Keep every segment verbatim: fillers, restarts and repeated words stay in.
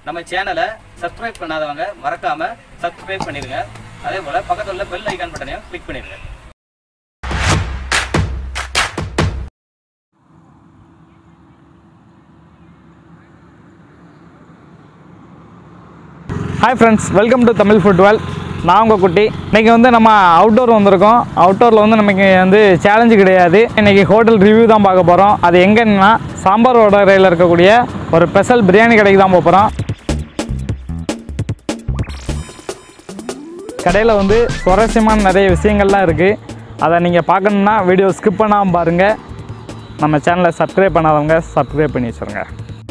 நம்ம சேனலை சப்ஸ்கிரைப் பண்ணாதவங்க மறக்காம சப்ஸ்கிரைப் பண்ணிருங்க. அதே போல பக்கத்துல உள்ள பெல் ஐகான் பட்டனையும் கிளிக் பண்ணிருங்க. Hi friends, welcome to Tamil food world. நான் உங்கள் குட்டி. இன்றைக்கி வந்து நம்ம அவுட்டோர் வந்திருக்கோம். அவுட்டோரில் வந்து நமக்கு வந்து சேலஞ்சு கிடையாது. இன்றைக்கி ஹோட்டல் ரிவ்யூ தான் பார்க்க போகிறோம். அது எங்கன்னா சாம்பார் வடகரையில் இருக்கக்கூடிய ஒரு ஸ்பெஷல் பிரியாணி கடைக்கு தான் போக போகிறோம். கடையில் வந்து சுவாரஸ்யமான நிறைய விஷயங்கள்லாம் இருக்குது. அதை நீங்கள் பார்க்கணுன்னா வீடியோ ஸ்கிப் பண்ணாமல் பாருங்கள். நம்ம சேனலை சப்ஸ்கிரைப் பண்ணாதவங்க சப்ஸ்கிரைப் பண்ணி வச்சுருங்க.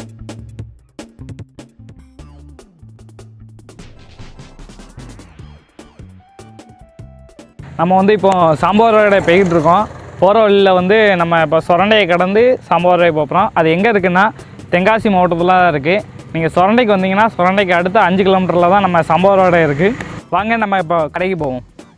நம்ம வந்து இப்போ சாம்பார் வடை போய்கிட்டு இருக்கோம். போகிற வழியில் வந்து நம்ம இப்போ சொரண்டையை கடந்து சாம்பார் வடை போகிறோம். அது எங்கே இருக்குன்னா தென்காசி மாவட்டத்தில் தான் இருக்குது. நீங்கள் சொரண்டைக்கு வந்தீங்கன்னா சொரண்டைக்கு அடுத்து அஞ்சு கிலோமீட்டரில் தான் நம்ம சாம்பார் வடை இருக்குது. வாங்க நம்ம இப்போ கடைக்கு போவோம்.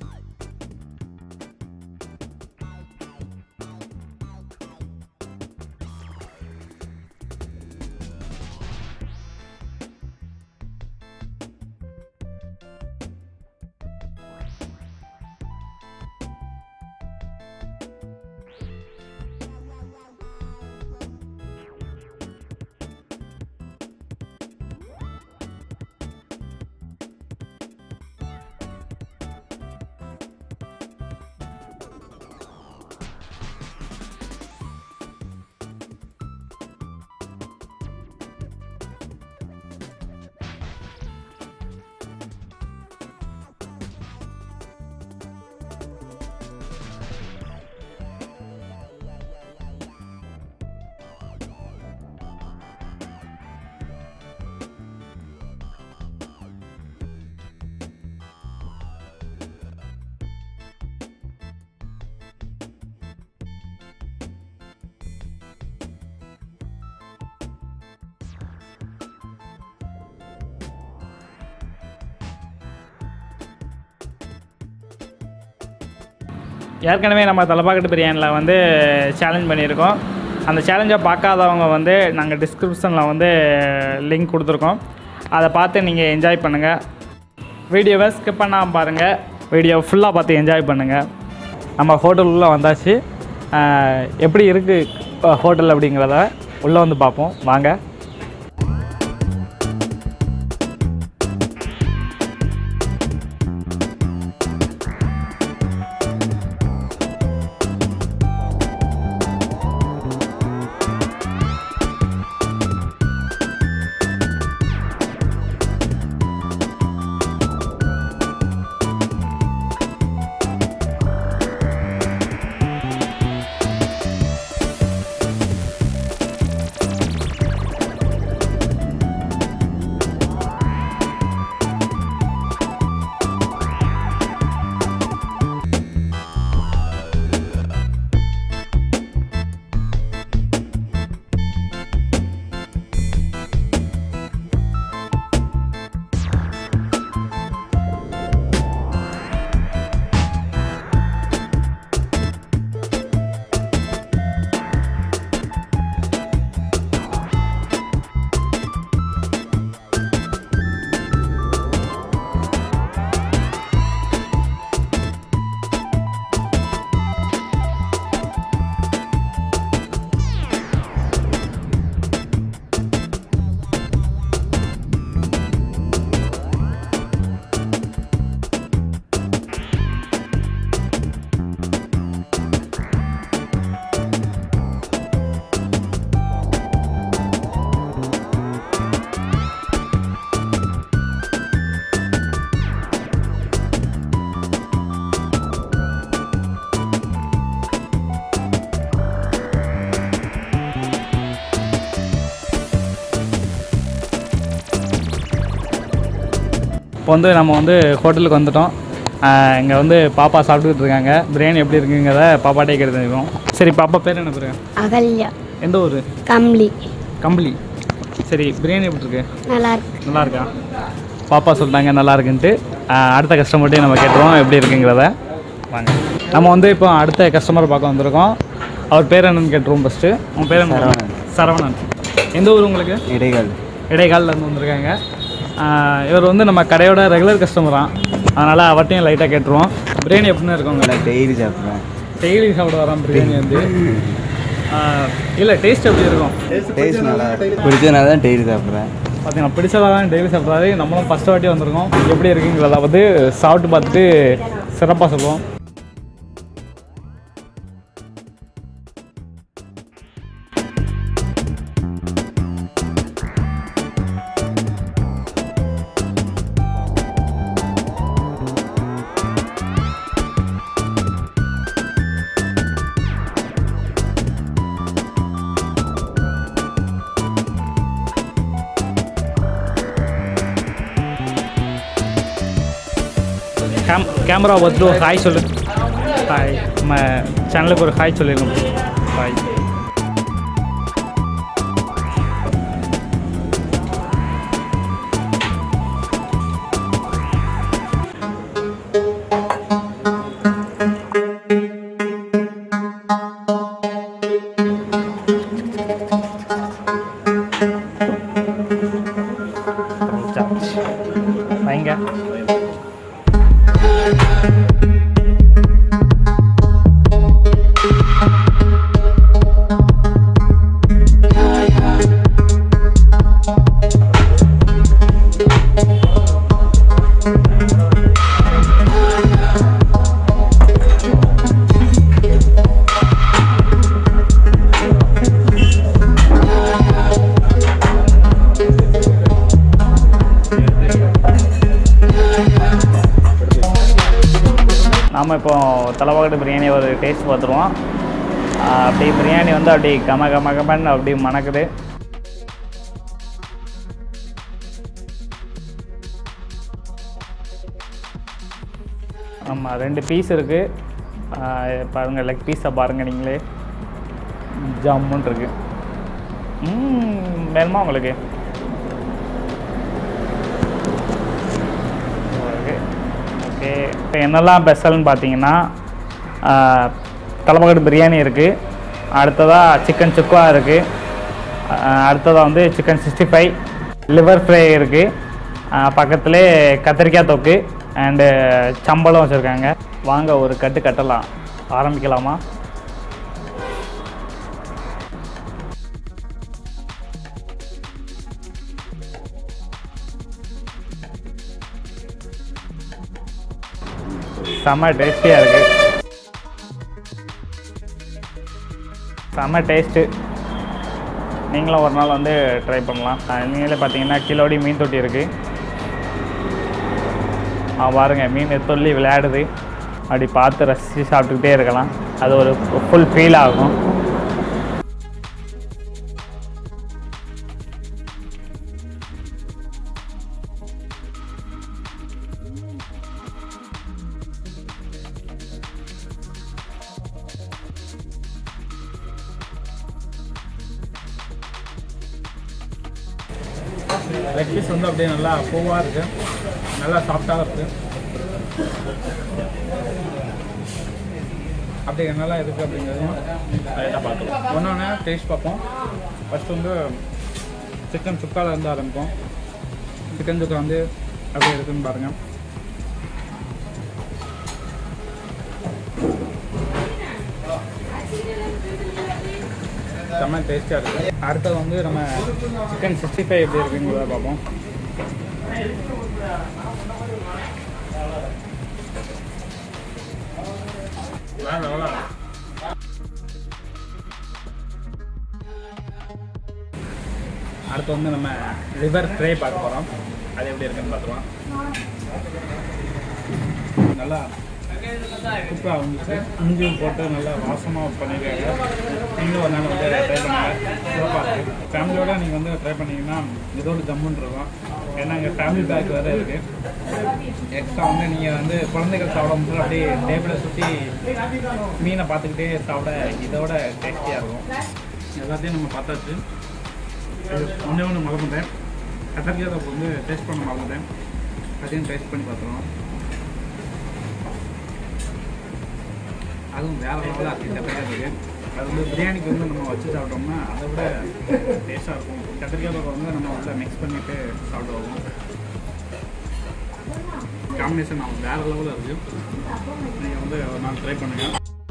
ஏற்கனவே நம்ம தலப்பாக்கட்டு பிரியாணியில் வந்து சேலஞ்ச் பண்ணியிருக்கோம். அந்த சேலஞ்சை பார்க்காதவங்க வந்து நாங்கள் டிஸ்கிரிப்ஷனில் வந்து லிங்க் கொடுத்துருக்கோம். அதை பார்த்து நீங்கள் என்ஜாய் பண்ணுங்கள். வீடியோவை ஸ்கிப் பண்ணாமல் பாருங்கள். வீடியோ ஃபுல்லாக பார்த்து என்ஜாய் பண்ணுங்கள். நம்ம ஹோட்டலுள்ளே வந்தாச்சு. எப்படி இருக்குது ஹோட்டல் அப்படிங்கிறத உள்ளே வந்து பார்ப்போம். வாங்க. இப்போ வந்து நம்ம வந்து ஹோட்டலுக்கு வந்துட்டோம். இங்கே வந்து பாப்பா சாப்பிட்டுக்கிட்டு இருக்காங்க. பிரியாணி எப்படி இருக்குங்கிறத பாப்பாட்டே கேட்டுருக்கோம். சரி, பாப்பா பேர் என்ன பேர்? அகல்யா. எந்த ஊர்? கம்பளி. கம்பளி. சரி, பிரியாணி எப்படி இருக்கு? நல்லா இருக்கு. நல்லா இருக்கா? பாப்பா சொல்லிட்டாங்க நல்லா இருக்குன்ட்டு. அடுத்த கஸ்டமர்கிட்டே நம்ம கேட்டுருவோம் எப்படி இருக்குங்கிறத. வாங்க. நம்ம வந்து இப்போ அடுத்த கஸ்டமர் பார்க்க வந்திருக்கோம். அவர் பேர் என்னன்னு கேட்டுருவோம் ஃபஸ்ட்டு. உங்கள் பேர் என்ன? சரவணன். சரவணன். எந்த ஊர் உங்களுக்கு? இடைகள். இடைக்காலிலேருந்து வந்திருக்காங்க. இவர் வந்து நம்ம கடையோட ரெகுலர் கஸ்டமரான், அதனால் அவர்ட்டையும் லைட்டாக கேட்டுருவோம். பிரியாணி எப்படின்னு இருக்கோங்க? டெய்லி சாப்பிட்றேன். டெய்லி சாப்பிட வரோம் பிரியாணி வந்து. இல்லை டேஸ்ட் எப்படி இருக்கும்? டேஸ்ட் நல்லா பிடிச்சதுனால தான் டெய்லி சாப்பிட்றேன். பார்த்தீங்கன்னா பிடிச்சதாக தான் டெய்லி சாப்பிட்றாரு. நம்மளும் ஃபஸ்ட்டு வாட்டி வந்திருக்கோம். எப்படி இருக்குங்கிறத வந்து சாப்பிட்டு பார்த்துட்டு சிறப்பாக சொல்லுவோம். கேம் கேமரா பார்த்துட்டு ஒரு ஹாய் சொல்லு. ஹாய், நம்ம சேனலுக்கு ஒரு ஹாய் சொல்லியிருக்கோம். ஹாய். வைங்க. நாம் இப்போ தலைவாக்கட்டு பிரியாணி ஒரு டேஸ்ட் பார்த்துருவோம். அப்படி பிரியாணி வந்து அப்படி கம கம கமன்னு அப்படி மணக்குது. ஆமாம், ரெண்டு பீஸ் இருக்குது பாருங்கள். லெக் பீஸை பாருங்கள் நீங்களே, ஜம்முன்னு இருக்குது. ம் வேணுமா உங்களுக்கு? ஓகே, இப்போ என்னெல்லாம் ஸ்பெஷல்னு பார்த்தீங்கன்னா தலைவாக்கட்டு பிரியாணி இருக்குது, அடுத்ததாக சிக்கன் சுக்கா இருக்குது, அடுத்ததாக வந்து chicken sixty five, liver fry இருக்குது, பக்கத்துலேயே கத்திரிக்காய் தொக்கு அண்டு சம்பளம் வச்சுருக்காங்க. வாங்க ஒரு கட்டு கட்டலாம். ஆரம்பிக்கலாமா? செம்ம டேஸ்டியாக இருக்குது, செம்ம டேஸ்ட்டு. நீங்களும் ஒரு நாள் வந்து ட்ரை பண்ணலாம். நீங்களே பார்த்தீங்கன்னா கிலோடி மீன் தொட்டி இருக்குது. பாருங்கள், மீன் தொல்லி விளையாடுது. அப்படி பார்த்து ரசித்து சாப்பிட்டுக்கிட்டே இருக்கலாம். அது ஒரு ஃபுல் ஃபீல் ஆகும். லெக் பீஸ் வந்து அப்படியே நல்லா பூவாக இருக்குது, நல்லா சாஃப்டாக இருக்குது. அப்படி என்னெல்லாம் இருக்குது அப்படிங்கிறதையும் லைட்டாக பார்க்கலாம். ஒன்று ஒன்று டேஸ்ட் பார்ப்போம். ஃபஸ்ட்டு வந்து சிக்கன் சுக்காவில் இருந்து ஆரம்பிப்போம். சிக்கன் சுக்கா வந்து அப்படியே இருக்குதுன்னு பாருங்கள். செம்ம டேஸ்ட்டாக இருக்குது. அடுத்தது வந்து நம்ம சிக்கன் சிக்ஸ்டி ஃபைவ் எப்படி இருக்குங்கிறத பார்ப்போம். அடுத்து வந்து நம்ம லிவர் ஃப்ரை பார்க்க போகிறோம். அது எப்படி இருக்குன்னு பார்த்துருவோம். நல்லா சூப்பராக வந்துச்சு. இஞ்சியும் போட்டு நல்லா வாசமாக பண்ணியிருக்காங்க. நீங்களும் ஒரு நாள் வந்து ட்ரை பண்ணுங்க, சிறப்பாக இருக்குது. ஃபேமிலியோட நீங்கள் வந்து ட்ரை பண்ணிங்கன்னா இதோட ஜம்முன்னு இருக்கும். ஏன்னா இங்கே ஃபேமிலி பேக் வேறு இருக்குது. எக்ஸ்ட்ரா வந்து நீங்கள் வந்து குழந்தைகள் சாப்பிடும்போது அப்படியே டேபிளை சுற்றி மீனை பார்த்துக்கிட்டே சாப்பிட இதோட டேஸ்டியாக இருக்கும். எல்லாத்தையும் நம்ம பார்த்தாச்சு. ஒன்றே ஒன்று மறந்துட்டேன், கத்திரிக்காய் தொக்கு வந்து டேஸ்ட் பண்ண மறந்துட்டேன். அதையும் டேஸ்ட் பண்ணி பார்த்துருவோம். அதுவும் வேறு லெவலாக இருக்குது. கத்திரிக்காய் தொக்கு அது வந்து பிரியாணிக்கு வந்து நம்ம வச்சு சாப்பிட்டோம்னா அதை விட டேஸ்ட்டாக இருக்கும். கத்திரிக்காய் தொக்கு வந்து நம்ம வந்து மிக்ஸ் பண்ணிவிட்டு சாப்பிடுவோம். காம்பினேஷன் நம்ம வேறு லெவலில் இருக்குது. நீங்கள் வந்து ஒரு நாள் ட்ரை பண்ணுங்கள்.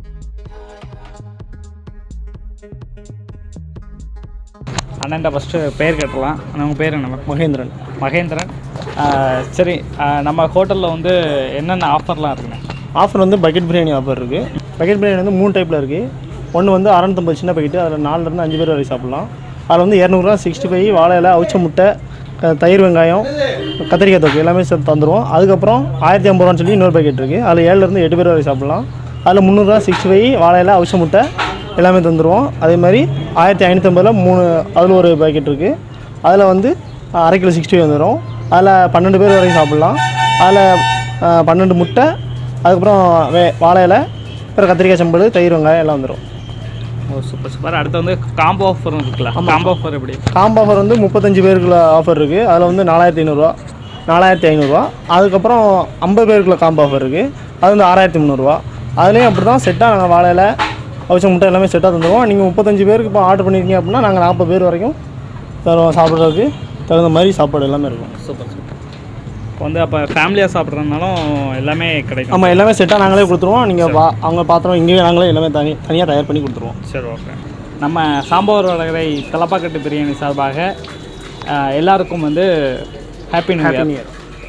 அண்ணன்ட்ட ஃபஸ்ட்டு பேர் கேட்டலாம். உங்கள் பேர் என்ன? மகேந்திரன். மகேந்திரன். சரி, நம்ம ஹோட்டலில் வந்து என்னென்ன ஆஃபர்லாம் இருக்குண்ணே? ஆஃபர் வந்து பக்கெட் பிரியாணி ஆஃபர் இருக்குது. பக்கெட் பிரியாணி வந்து மூணு டைப்பில் இருக்குது. ஒன்று வந்து அறநூற்றம்பது சின்ன பக்கெட்டு, அதில் நாலுலேருந்து அஞ்சு பேர் வரை சாப்பிட்லாம். அதில் வந்து இரநூறுவா சிக்ஸ்டி ஃபைவ், வாழை இலை, அவிச்ச முட்டை, தயிர், வெங்காயம், கத்திரிக்காய் தொக்கு எல்லாமே சேர்த்து தந்துடுவோம். அதுக்கப்புறம் ஆயிரத்தி ஐம்பது ரூபான்னு சொல்லி இன்னொரு பக்கெட் இருக்குது. அதில் ஏழுலேருந்து எட்டு பேர் வரை சாப்பிட்லாம். அதில் முந்நூறுரூவா சிக்ஸ்டி ஃபைவ், வாழை இலை, அவிச்ச முட்டை எல்லாமே தந்துடுவோம். அதே மாதிரி ஆயிரத்தி ஐநூற்றம்பதில் மூணு அதில் ஒரு பேக்கெட் இருக்குது. அதில் வந்து அரை கிலோ சிக்ஸ்டி ஃபைவ் வந்துடும். அதில் பன்னெண்டு பேர் வரைக்கும் சாப்பிட்லாம். அதில் பன்னெண்டு முட்டை, அதுக்கப்புறம் வே வாழை இலை, அப்புறம் கத்திரிக்காய் சம்பல், தயிர், வெங்காயம் எல்லாம் வந்துடும். ஓ சூப்பர் சூப்பர். அடுத்து வந்து காம்போ ஆஃபரும் இருக்குல்ல? காம்போ ஆஃபர் எப்படி? காம்போ ஆஃபர் வந்து முப்பத்தஞ்சு பேருக்குள்ள ஆஃபர் இருக்குது. அதில் வந்து நாலாயிரத்தி ஐநூறுரூவா நாலாயிரத்தி ஐநூறுரூவா அதுக்கப்புறம் ஐம்பது பேருக்குள்ள காம்போ ஆஃபர் இருக்குது. அது வந்து ஆறாயிரத்தி முந்நூறுரூவா. அதுலேயும் அப்படி தான் செட்டாக நாங்கள் வாழை இலை, அவிச்ச முட்டை எல்லாமே செட்டாக தந்துடுவோம். நீங்கள் முப்பத்தஞ்சு பேருக்கு இப்போ ஆர்டர் பண்ணியிருக்கீங்க அப்படின்னா நாங்கள் நாற்பது பேர் வரைக்கும் தருவோம். சாப்பிட்றதுக்கு தகுந்த மாதிரி சாப்பாடு எல்லாமே இருக்கும். Super super. இப்போ வந்து அப்போ ஃபேமிலியாக சாப்பிட்றதுனாலும் எல்லாமே கிடைக்கும்? ஆமாம், எல்லாமே செட்டாக நாங்களே கொடுத்துருவோம். நீங்கள் பா அவங்க பாத்திரம் இங்கேயே நாங்களே எல்லாமே தனி தனியாக தயார் பண்ணி கொடுத்துருவோம். சரி, ஓகே. நம்ம சாம்பார் வடகரை தலப்பாக்கட்டு பிரியாணி சார்பாக எல்லாருக்கும் வந்து ஹாப்பி நியூ இயர்.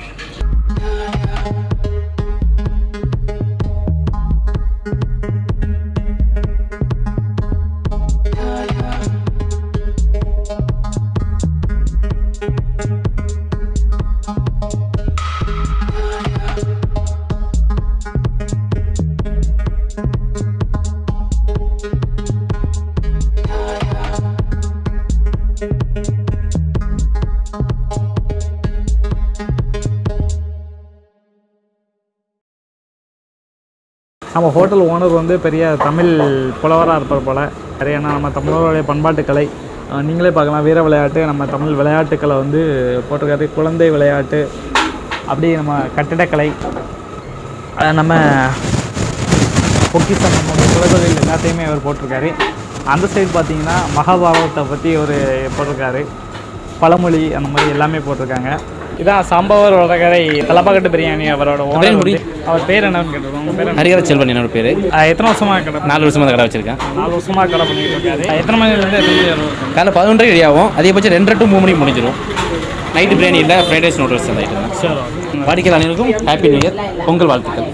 நம்ம ஹோட்டல் ஓனர் வந்து பெரிய தமிழ் புலவராக இருப்பார் போல். நிறைய நம்ம தமிழர்களுடைய பண்பாட்டுக்கலை நீங்களே பார்க்கலாம். வீர விளையாட்டு, நம்ம தமிழ் விளையாட்டுக்களை வந்து போட்டிருக்காரு. குழந்தை விளையாட்டு, அப்படி நம்ம கட்டிடக்கலை, நம்ம பொக்கிஷம், நம்ம குலதொழில் எல்லாத்தையுமே அவர் போட்டிருக்காரு. அந்த சைடு பார்த்தீங்கன்னா மகாபாரதத்தை பற்றி ஒரு போட்டிருக்காரு. பழமொழி அந்த மாதிரி எல்லாமே போட்டிருக்காங்க. இதான் சாம்பார் வடகரை தலப்பாக்கட்டு பிரியாணி அவரோட ஓனர். அவர் பேர் என்னன்னு கேட்டிருக்கோம். உங்கள் பேர்? ஹரிகர செல்வன் என்னோட பேர். எத்தனை வருஷமாக கடை? நாலு வருஷமாக கடை வச்சிருக்கேன். நாலு வருஷமாக கடை பண்ணிட்டு இருக்காரு. எத்தனை மணிலேருந்து எத்தனை மணி வரும்? காலைல பதினொன்றரை ரெடி ஆகும். அதிகபட்சம் ரெண்டரை டு மூணு மணிக்கு முடிஞ்சிடும். நைட்டு பிரியாணி இல்லை, ஃப்ரைட் ரைஸ் நூடுல்ஸ் அந்த ஐட்டம் தான். சரி, வாடிக்கையாளர் அனைவருக்கும் ஹாப்பி நியூ இயர், பொங்கல் வாழ்த்துக்கள்.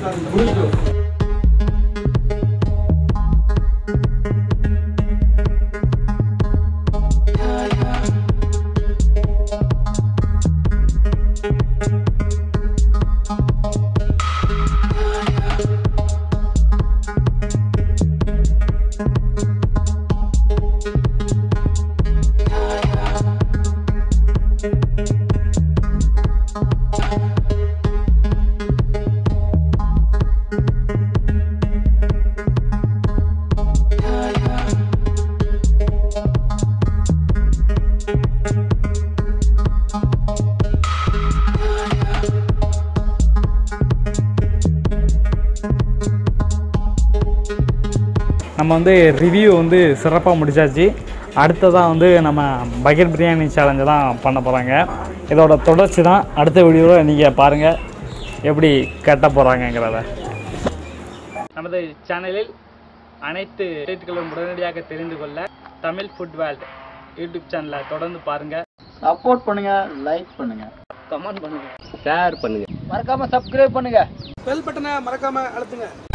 நம்ம வந்து ரிவ்யூ வந்து சிறப்பாக முடிச்சாச்சு. அடுத்ததான் வந்து நம்ம பக்கெட் பிரியாணி சேலஞ்சு தான் பண்ண போகிறாங்க. இதோட தொடர்ச்சி தான் அடுத்த வீடியோவில் நீங்கள் பாருங்கள் எப்படி கட்ட போகிறாங்கங்கிறத. நமது சேனலில் அனைத்து டேட்டுகளும் உடனடியாக தெரிந்து கொள்ள தமிழ் ஃபுட் வேர்ல்ட் யூடியூப் சேனலை தொடர்ந்து பாருங்கள். சப்போர்ட் பண்ணுங்கள், லைக் பண்ணுங்கள், கமெண்ட் பண்ணுங்கள், ஷேர் பண்ணுங்கள், மறக்காமல் சப்ஸ்கிரைப் பண்ணுங்கள், பெல் பட்டனை மறக்காம அழுத்துங்க.